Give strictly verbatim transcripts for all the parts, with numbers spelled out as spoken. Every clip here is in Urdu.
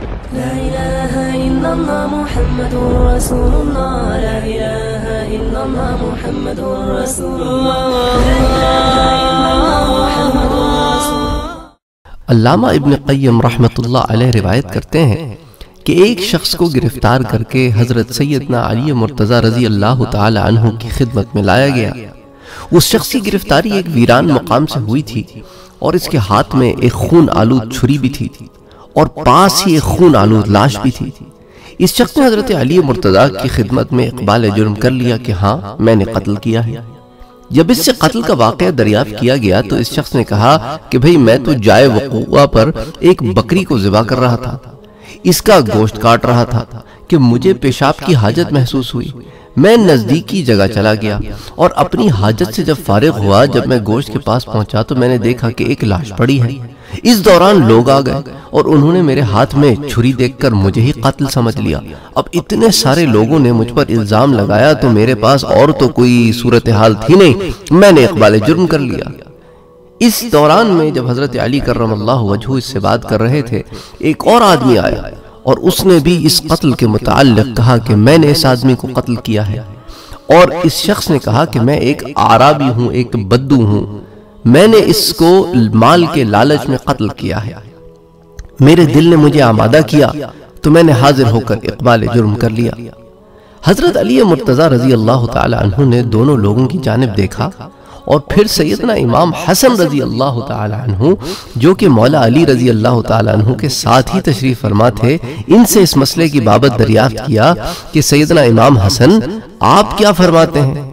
لا إله إلا الله محمد رسول الله لا إله إلا الله محمد رسول الله لا إله إلا الله محمد رسول الله۔ علامہ ابن قیم رحمۃ اللہ علیہ روایت کرتے ہیں کہ ایک شخص کو گرفتار کر کے حضرت سیدنا علی مرتضی رضی اللہ تعالی عنہ کی خدمت میں لایا گیا۔ اس شخص کی گرفتاری ایک ویران مقام سے ہوئی تھی اور اس کے ہاتھ میں ایک خون آلود چھری بھی تھی اور پاس ہی ایک خون آلود لاش بھی تھی۔ اس شخص نے حضرت علی مرتضی کی خدمت میں اقبال جرم کر لیا کہ ہاں میں نے قتل کیا ہے۔ جب اس سے قتل کا واقعہ دریافت کیا گیا تو اس شخص نے کہا کہ بھئی میں تو جائے وقوع پر ایک بکری کو ذبح کر رہا تھا، اس کا گوشت کاٹ رہا تھا کہ مجھے پیشاب کی حاجت محسوس ہوئی۔ میں نزدیکی جگہ چلا گیا اور اپنی حاجت سے جب فارغ ہوا، جب میں گوشت کے پاس پہنچا تو میں نے دیکھا کہ ایک لاش پڑی ہے۔ اس دوران لوگ آ گئے اور انہوں نے میرے ہاتھ میں چھری دیکھ کر مجھے ہی قاتل سمجھ لیا۔ اب اتنے سارے لوگوں نے مجھ پر الزام لگایا تو میرے پاس اور تو کوئی صورتحال تھی نہیں، میں نے اقبال جرم کر لیا۔ اس دوران میں جب حضرت علی کرم اللہ وجہہ اس سے بات کر رہے تھے، ایک اور آدمی آیا اور اس نے بھی اس قتل کے متعلق کہا کہ میں نے اس آدمی کو قتل کیا ہے، اور اس شخص نے کہا کہ میں ایک اعرابی ہوں، ایک بدو ہوں، میں نے اس کو مال کے لالچ میں قتل کیا ہے۔ میرے دل نے مجھے آمادہ کیا تو میں نے حاضر ہو کر اقبال جرم کر لیا۔ حضرت علی مرتضی رضی اللہ تعالی عنہ نے دونوں لوگوں کی جانب دیکھا اور پھر سیدنا امام حسن رضی اللہ تعالی عنہ جو کہ مولا علی رضی اللہ تعالی عنہ کے ساتھ ہی تشریف فرما تھے، ان سے اس مسئلے کی بابت دریافت کیا کہ سیدنا امام حسن آپ کیا فرماتے ہیں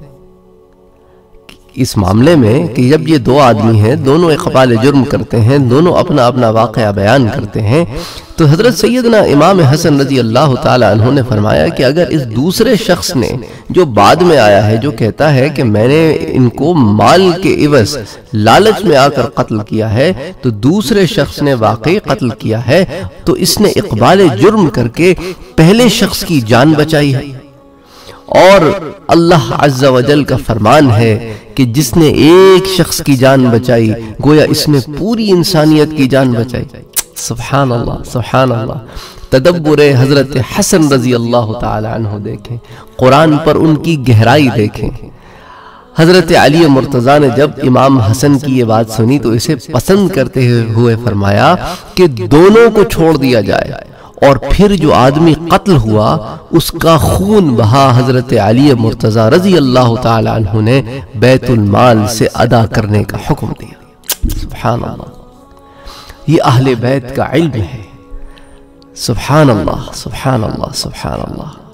اس معاملے میں کہ جب یہ دو آدمی ہیں، دونوں اقبال جرم کرتے ہیں، دونوں اپنا اپنا واقعہ بیان کرتے ہیں، تو حضرت سیدنا امام حسن رضی اللہ تعالی عنہ نے فرمایا کہ اگر اس دوسرے شخص نے جو بعد میں آیا ہے، جو کہتا ہے کہ میں نے ان کو مال کے عوض لالچ میں آ کر قتل کیا ہے، تو دوسرے شخص نے واقعی قتل کیا ہے تو اس نے اقبال جرم کر کے پہلے شخص کی جان بچائی ہے۔ اور اللہ عز و جل کا فرمان ہے کہ جس نے ایک شخص کی جان بچائی گویا اس نے پوری انسانیت کی جان بچائی۔ سبحان اللہ، سبحان اللہ۔ تدبر حضرت حسن رضی اللہ تعالی عنہ دیکھیں، قرآن پر ان کی گہرائی دیکھیں۔ حضرت علی مرتضی نے جب امام حسن کی یہ بات سنی تو اسے پسند کرتے ہوئے فرمایا کہ دونوں کو چھوڑ دیا جائے، اور پھر جو آدمی قتل ہوا اس کا خون بہا حضرت علی مرتضی رضی اللہ تعالی عنہ نے بیت المال سے ادا کرنے کا حکم دیا۔ سبحان اللہ، یہ اہل بیت کا علم ہے۔ سبحان اللہ، سبحان اللہ، سبحان اللہ۔